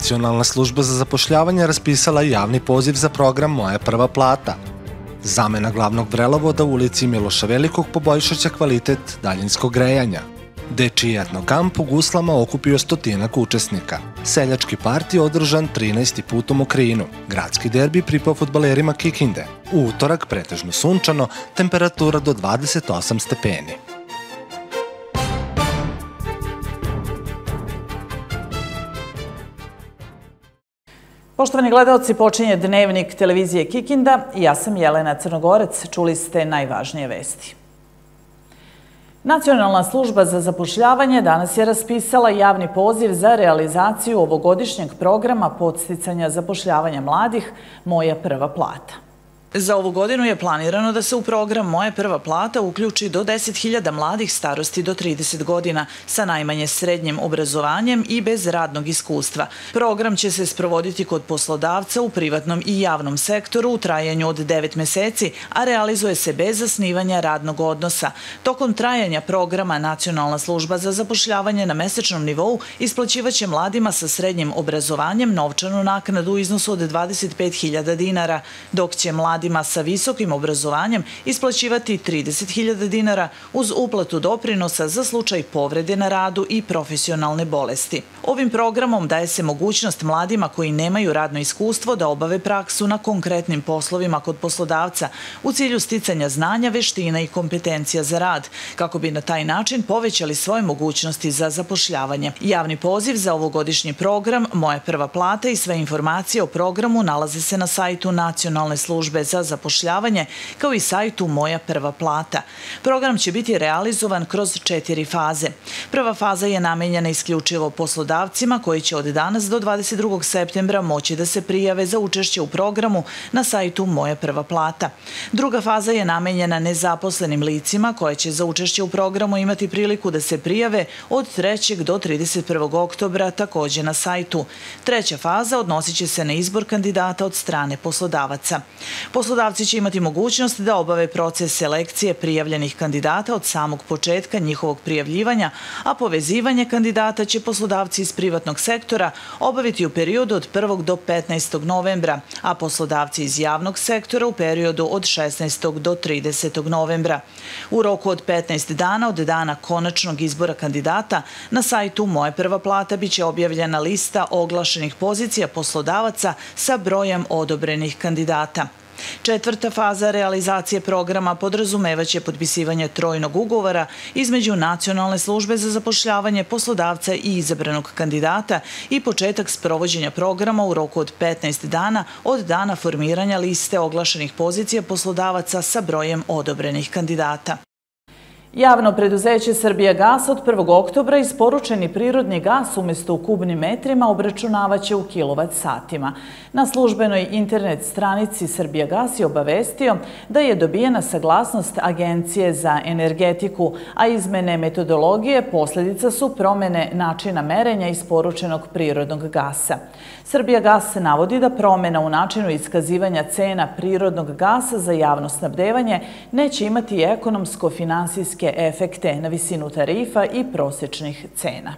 Nacionalna služba za zapošljavanje raspisala je javni poziv za program Moja prva plata. Zamena glavnog vrelovoda u ulici Miloša Velikog poboljšaće kvalitet daljinskog grejanja. Dečiji etnokamp u Guslama okupio 100 učesnika. Seljački parti održan 13. put u Mokrinu. Gradski derbi pripao fudbalerima Kikinde. U utorak pretežno sunčano, temperatura do 28 stepeni. Poštovani gledaoci, počinje dnevnik televizije Kikinda i ja sam Jelena Crnogorec. Čuli ste najvažnije vesti. Nacionalna služba za zapošljavanje danas je raspisala javni poziv za realizaciju ovogodišnjeg programa podsticanja zapošljavanja mladih Moja prva plata. Za ovu godinu je planirano da se u program Moja prva plata uključi do 10.000 mladih starosti do 30 godina sa najmanje srednjim obrazovanjem i bez radnog iskustva. Program će se sprovoditi kod poslodavca u privatnom i javnom sektoru u trajanju od 9 meseci, a realizuje se bez zasnivanja radnog odnosa. Tokom trajanja programa Nacionalna služba za zapošljavanje na mesečnom nivou isplaćivaće mladima sa srednjim obrazovanjem novčanu naknadu u iznosu od 25.000 dinara, dok će mladima sa visokim obrazovanjem isplaćivati 30.000 dinara uz uplatu doprinosa za slučaj povrede na radu i profesionalne bolesti. Ovim programom daje se mogućnost mladima koji nemaju radno iskustvo da obave praksu na konkretnim poslovima kod poslodavca u cilju sticanja znanja, veština i kompetencija za rad, kako bi na taj način povećali svoje mogućnosti za zapošljavanje. Javni poziv za ovogodišnji program Moja prva plata i sve informacije o programu nalaze se na sajtu Nacionalne službe za zapošljavanje, kao i sajtu Moja prva plata. Program će biti realizovan kroz 4 faze. Prva faza je namenjena isključivo poslodavcima koji će od danas do 22. septembra moći da se prijave za učešće u programu na sajtu Moja prva plata. Druga faza je namenjena nezaposlenim licima koje će za učešće u programu imati priliku da se prijave od 3. do 31. oktobra takođe na sajtu. Treća faza odnosit će se na izbor kandidata od strane poslodavaca. Poslodavci će imati mogućnost da obave proces selekcije prijavljenih kandidata od samog početka njihovog prijavljivanja, a povezivanje kandidata će poslodavci iz privatnog sektora obaviti u periodu od 1. do 15. novembra, a poslodavci iz javnog sektora u periodu od 16. do 30. novembra. U roku od 15 dana od dana konačnog izbora kandidata na sajtu Moja prva plata biće objavljena lista oglašenih pozicija poslodavaca sa brojem odobrenih kandidata. Četvrta faza realizacije programa podrazumevaće potpisivanje trojnog ugovora između Nacionalne službe za zapošljavanje, poslodavca i izabranog kandidata i početak sprovođenja programa u roku od 15 dana od dana formiranja liste oglašenih pozicija poslodavaca sa brojem odobrenih kandidata. Javno preduzeće Srbijagas od 1. oktobra isporučeni prirodni gas umjesto u kubnim metrima obračunavaće u kilovat satima. Na službenoj internet stranici Srbijagas je obavestio da je dobijena saglasnost Agencije za energetiku, a izmene metodologije posljedica su promene načina merenja isporučenog prirodnog gasa. Srbijagas navodi da promena u načinu iskazivanja cena prirodnog gasa za javno snabdevanje neće imati ekonomsko-finansijske efekte na visinu tarifa i prosječnih cena.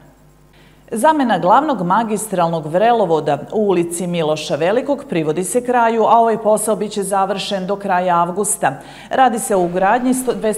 Zamena glavnog magistralnog vrelovoda u ulici Miloša Velikog privodi se kraju, a ovaj posao biće završen do kraja avgusta. Radi se o ugradnji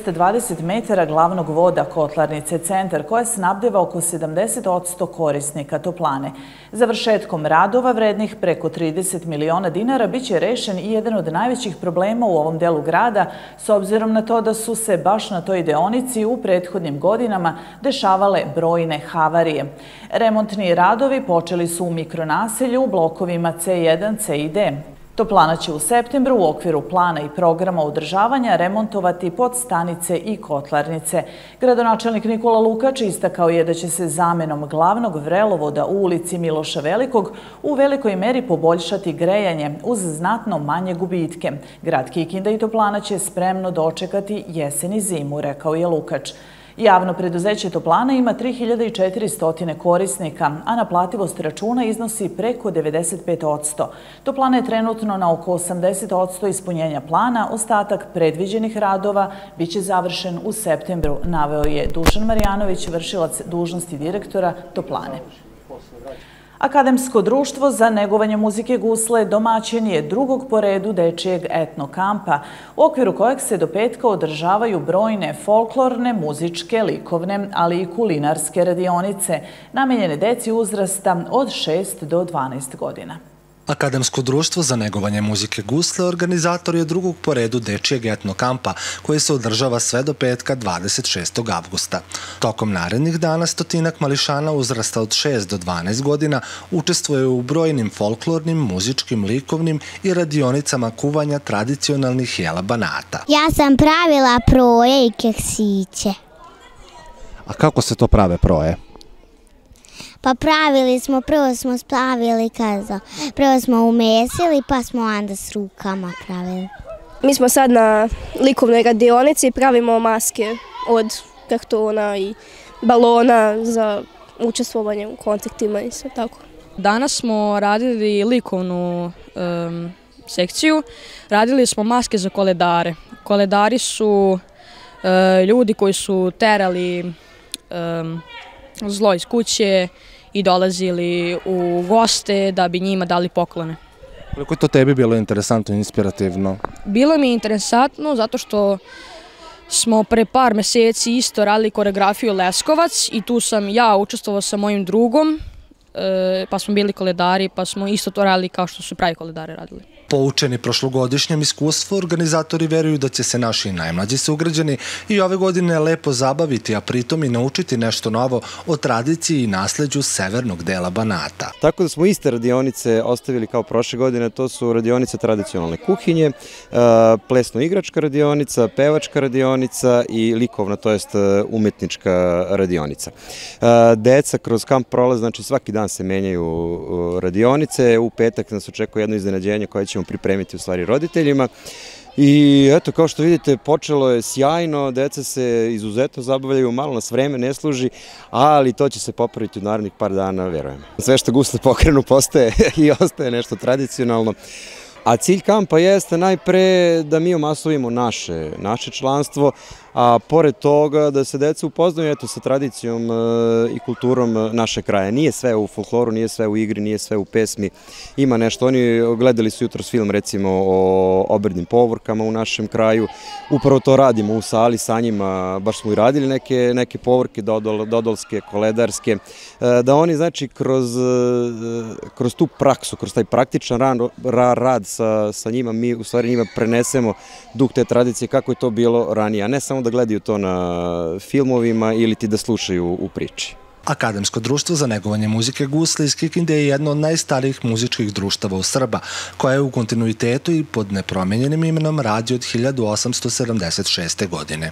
220 metara glavnog voda Kotlarnice centar, koja snabdeva oko 70% korisnika toplane. Završetkom radova vrednih preko 30 miliona dinara biće rešen i jedan od najvećih problema u ovom delu grada, s obzirom na to da su se baš na toj deonici u prethodnim godinama dešavale brojne havarije. Remontni radovi počeli su u mikronaselju u blokovima C1, C i D. Toplana će u septembru u okviru plana i programa održavanja remontovati podstanice i kotlarnice. Gradonačelnik Nikola Lukač istakao je da će se zamenom glavnog vrelovoda u ulici Miloša Velikog u velikoj meri poboljšati grejanje uz znatno manje gubitke. Grad Kikinda i Toplana će spremno dočekati jesen i zimu, rekao je Lukač. Javno preduzeće Toplana ima 3400 korisnika, a naplativost računa iznosi preko 95%. Toplana je trenutno na oko 80% ispunjenja plana, ostatak predviđenih radova biće završen u septembru, naveo je Dušan Marjanović, vršilac dužnosti direktora Toplane. Akademsko društvo za negovanje muzike Gusle domaćin je drugog po redu dečijeg etno kampa, u okviru kojeg se do petka održavaju brojne folklorne, muzičke, likovne, ali i kulinarske radionice, namenjene deci uzrasta od 6 do 12 godina. Akademsko društvo za negovanje muzike Gusle organizator je drugog po redu dečijeg etno kampa koji se održava sve do petka 26. avgusta. Tokom narednih dana stotinak mališana uzrasta od 6 do 12 godina učestvuje u brojnim folklornim, muzičkim, likovnim i radionicama kuvanja tradicionalnih jela Banata. Ja sam pravila proje i keksiće. A kako se to prave proje? Pa pravili smo, prvo smo stavili kazo, prvo smo umesili pa smo onda s rukama pravili. Mi smo sad na likovnoj radionici i pravimo maske od kartona i balona za učestvovanje u koncertima i sve tako. Danas smo radili likovnu sekciju, radili smo maske za koledare. Koledari su ljudi koji su terali zlo iz kuće i dolazili u goste da bi njima dali poklone. Koliko je to tebi bilo interesantno i inspirativno? Bilo mi je interesantno zato što smo pre par meseci isto radili koreografiju Leskovac i tu sam ja učestvovao sa mojim drugom, pa smo bili koledari, pa smo isto to radili kao što su pravi koledari radili. Poučeni prošlogodišnjem iskustvu, organizatori veruju da će se naši najmlađi sugrađani i ove godine lepo zabaviti, a pritom i naučiti nešto novo o tradiciji i nasleđu severnog dela Banata. Tako da smo iste radionice ostavili kao prošle godine, to su radionice tradicionalne kuhinje, plesno-igračka radionica, pevačka radionica i likovna, to jest umetnička radionica. Deca kroz kamp prolaz, znači svaki dan se menjaju radionice, u petak nas očekuje jedno iznenađenje koje ćemo pripremiti u stvari roditeljima. I eto, kao što vidite, počelo je sjajno, deca se izuzetno zabavljaju, malo nas vreme ne služi, ali to će se popraviti u narednih par dana, verujem. Sve što Gusle pokrenu postaje i ostaje nešto tradicionalno. A cilj kampa jeste najpre da mi omasovimo naše članstvo, a pored toga da se deca upoznaju sa tradicijom i kulturom naše kraja. Nije sve u folkloru, nije sve u igri, nije sve u pesmi, ima nešto. Oni gledali su jutros film recimo o obrednim povorkama u našem kraju, upravo to radimo u sali sa njima, baš smo i radili neke povorke dodolske, koledarske, da oni znači kroz tu praksu, kroz taj praktičan rad sa njima, mi u stvari njima prenesemo duh te tradicije kako je to bilo ranije, a ne samo da gledaju to na filmovima ili ti da slušaju u priči. Akademsko društvo za negovanje muzike Gusle iz Kikinde je jedno od najstarijih muzičkih društava u Srba, koja je u kontinuitetu i pod nepromenjenim imenom radi od 1876. godine.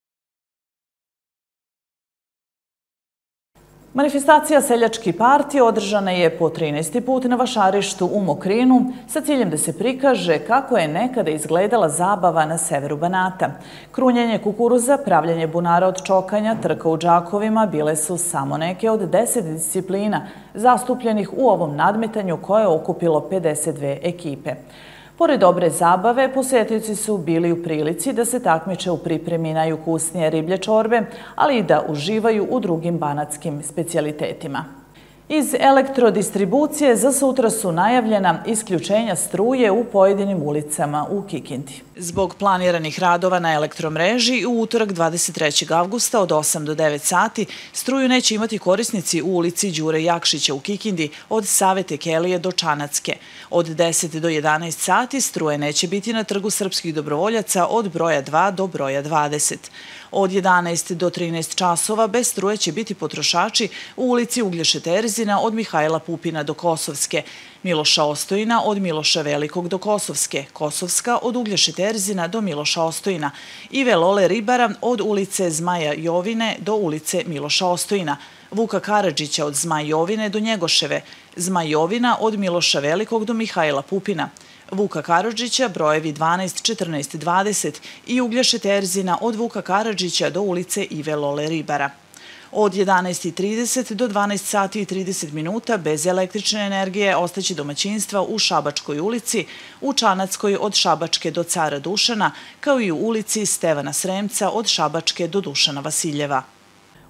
Manifestacija Seljački partije održana je po 13. put na vašarištu u Mokrinu sa ciljem da se prikaže kako je nekada izgledala zabava na severu Banata. Krunjenje kukuruza, pravljanje bunara od čokanja, trka u džakovima bile su samo neke od 10 disciplina zastupljenih u ovom nadmetanju koje je okupilo 52 ekipe. Pored dobre zabave, posetioci su bili u prilici da se takmiče u pripremi najukusnije riblje čorbe, ali i da uživaju u drugim banatskim specijalitetima. Iz elektrodistribucije za sutra su najavljena isključenja struje u pojedinim ulicama u Kikindi. Zbog planiranih radova na elektromreži, u utorak 23. avgusta od 8 do 9 sati struju neće imati korisnici u ulici Đure Jakšića u Kikindi od Savete Kelije do Čanacke. Od 10 do 11 sati struje neće biti na trgu srpskih dobrovoljaca od broja 2 do broja 20. Od 11 do 13 časova bez struje će biti potrošači u ulici Uglješe Terzina od Mihajla Pupina do Kosovske, Miloša Ostojina od Miloša Velikog do Kosovske, Kosovska od Uglješe Terzina do Miloša Ostojina, Ive Lole Ribara od ulice Zmaja Jovine do ulice Miloša Ostojina, Vuka Karadžića od Zmaj Jovine do Njegoševe, Zmaj Jovina od Miloša Velikog do Mihajla Pupina, Vuka Karadžića brojevi 12, 14, 20 i Uglješe Terzina od Vuka Karadžića do ulice Ive Lole Ribara. Od 11:30 do 12 sati i 30 minuta bez električne energije ostaće domaćinstva u Šabačkoj ulici, u Čanackoj od Šabačke do Cara Dušana, kao i u ulici Stevana Sremca od Šabačke do Dušana Vasiljeva.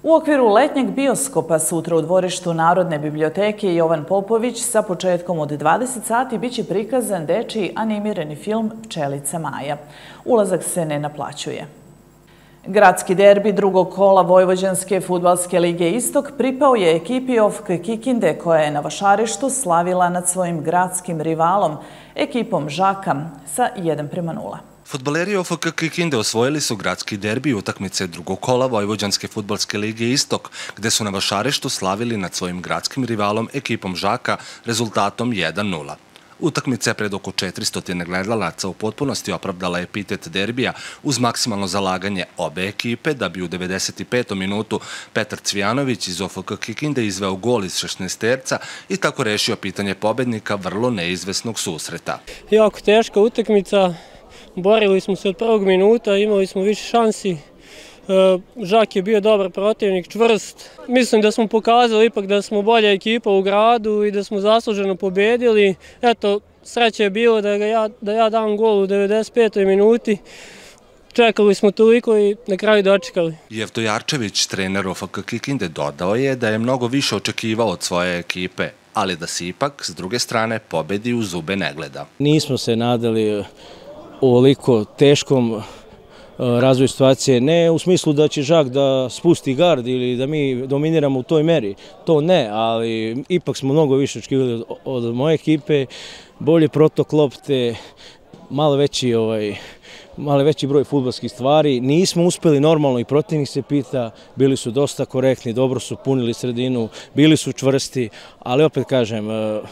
U okviru letnjeg bioskopa sutra u dvorištu Narodne biblioteke Jovan Popović sa početkom od 20 sati biće prikazan dečiji animirani film Pčelica Maja. Ulazak se ne naplaćuje. Gradski derbi drugog kola Vojvođanske fudbalske lige Istok pripao je ekipi OFK Kikinde koja je na vašarištu slavila nad svojim gradskim rivalom, ekipom Žaka, sa 1:0. Fudbaleri OFK Kikinde osvojili su gradski derbi utakmice drugog kola Vojvođanske fudbalske lige Istok, gde su na vašarištu slavili nad svojim gradskim rivalom ekipom Žaka rezultatom 1:0. Utakmica je pred oko 400 gledalaca u potpunosti opravdala epitet derbija uz maksimalno zalaganje obe ekipe, da bi u 95. minutu Petar Cvijanović iz OFK Kikinde izveo gol iz 16-terca i tako rešio pitanje pobednika vrlo neizvesnog susreta. Jako teška utakmica, borili smo se od prvog minuta, imali smo više šansi. Žak je bio dobar protivnik, čvrst. Mislim da smo pokazali ipak da smo bolja ekipa u gradu i da smo zasluženo pobedili. Eto, sreće je bilo da ja dam gol u 95. minuti. Čekali smo toliko i na kraju dočekali. Jevto Jarčević, trener OFK Kikinde, dodao je da je mnogo više očekivao od svoje ekipe, ali da se ipak, s druge strane, pobedi u zube ne gleda. Nismo se nadali ovoliko teškom razvoj situacije, ne u smislu da će Žak da spusti gard ili da mi dominiramo u toj meri, to ne, ali ipak smo mnogo više očekivali od moje ekipe, bolji protok lopte, malo veći broj fudbalskih stvari. Nismo uspeli normalno i protivnik se pita, bili su dosta korektni, dobro su punili sredinu, bili su čvrsti, ali opet kažem,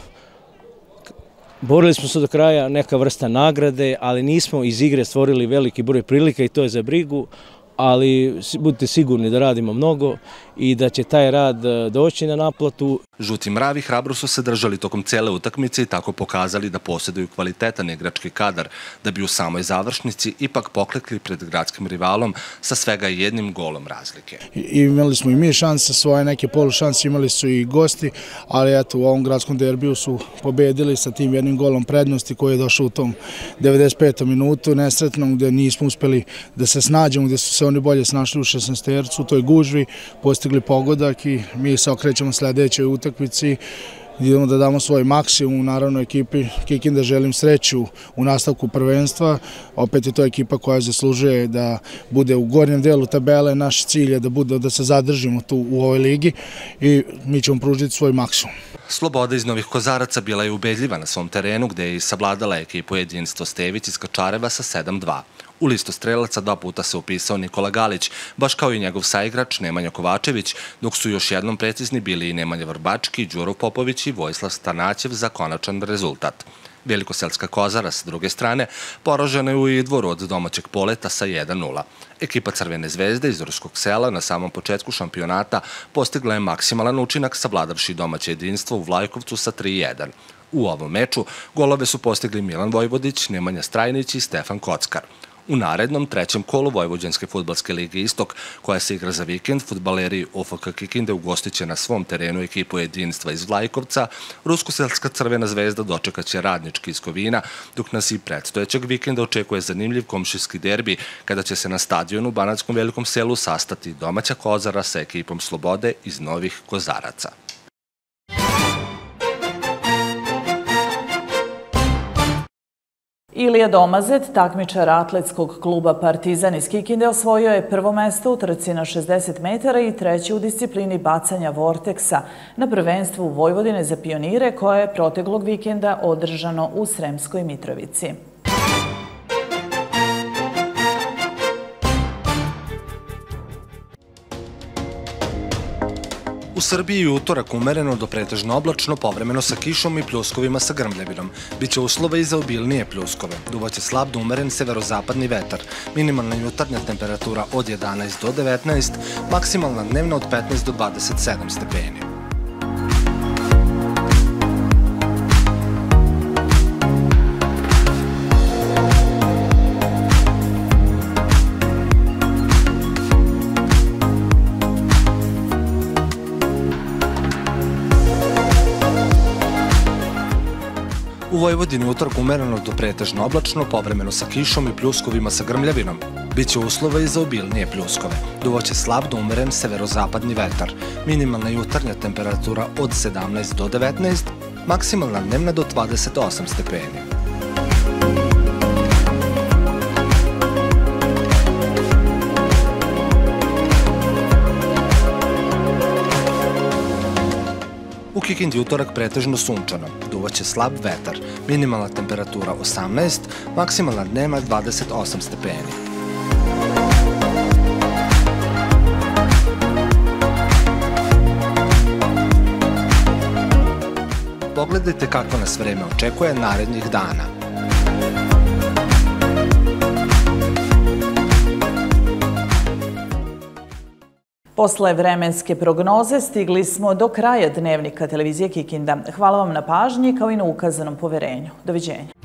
borili smo se do kraja, neka vrsta nagrade, ali nismo iz igre stvorili veliki broj prilika i to je za brigu, ali budite sigurni da radimo mnogo i da će taj rad doći na naplatu. Žuti mravi hrabro su se držali tokom cele utakmice i tako pokazali da posjeduju kvalitetan igrački kadar, da bi u samoj završnici ipak poklekli pred gradskim rivalom sa svega 1 golom razlike. Imali smo i mi šanse, svoje neke polušanse imali su i gosti, ali eto u ovom gradskom derbiju su pobedili sa tim 1 golom prednosti koji je došao u tom 95. minutu nesretnom, gde nismo uspeli da se snađemo, gde su se oni bolje snašli u 16-tercu, u toj gužvi, postigli pogodak i mi se okrećemo sledećoj utakmici. Idemo da damo svoj maksimum, naravno ekipi Kikinde želim sreću u nastavku prvenstva, opet je to ekipa koja zaslužuje da bude u gornjem delu tabele, naš cilj je da se zadržimo tu u ovoj ligi i mi ćemo pružiti svoj maksimum. Sloboda iz Novih Kozaraca bila je ubedljiva na svom terenu gde je i savladala ekipu Jedinstvo Stević iz Kačareva sa 7:2. U listu strelaca 2 puta se upisao Nikola Galić, baš kao i njegov saigrač Nemanja Kovačević, dok su još jednom precizni bili i Nemanja Vrbački, Đuro Popović i Vojislav Stanaćev za konačan rezultat. Velikoselska Kozara, s druge strane, poražena je u Idvoru od domaćeg Poleta sa 1:0. Ekipa Crvene zvezde iz Ruskog Sela na samom početku šampionata postigla je maksimalan učinak savladavši domaće jedinstvo u Vlajkovcu sa 3:1. U ovom meču golove su postigli Milan Vojvodić, Nemanja Strajnić i Stefan Kockar. U narednom, 3. kolu Vojvođanske fudbalske lige Istok, koja se igra za vikend, fudbaleri OFK Kikinde ugostiće na svom terenu ekipu Jedinstva iz Vlajkovca, Ruskoselska Crvena zvezda dočekaće Radnički iz Kovina, dok nas i predstojećeg vikenda očekuje zanimljiv komšijski derbi, kada će se na stadionu u Banatskom Velikom Selu sastati domaća Kozara sa ekipom Slobode iz Novih Kozaraca. Ilija Domazet, takmičar atletskog kluba Partizan iz Kikinde, osvojio je prvo mesto u trci na 60 metara i treći u disciplini bacanja vorteksa na prvenstvu Vojvodine za pionire koje je proteklog vikenda održano u Sremskoj Mitrovici. U Srbiji utorak umereno do pretežno oblačno, povremeno sa kišom i pljuskovima sa grmljavinom. Biće uslova i za obilnije pljuskove. Duvaće slab do umeren severozapadni vetar. Minimalna jutarnja temperatura od 11 do 19, maksimalna dnevna od 15 do 27 stepeni. U Vojvodini utorak umereno do pretežno oblačno, povremeno sa kišom i pljuskovima sa grmljavinom. Biće uslova i za obilnije pljuskove. Duvaće slab do umeren severozapadni vetar. Minimalna jutarnja temperatura od 17 do 19, maksimalna dnevna do 28 stepeni. U Kikindi utorak pretežno sunčano, duvaće slab vetar, minimalna temperatura 18, maksimalna dnevna 28 stepeni. Pogledajte kako nas vreme očekuje narednih dana. Posle vremenske prognoze stigli smo do kraja dnevnika televizije Kikinda. Hvala vam na pažnji kao i na ukazanom poverenju. Doviđenja.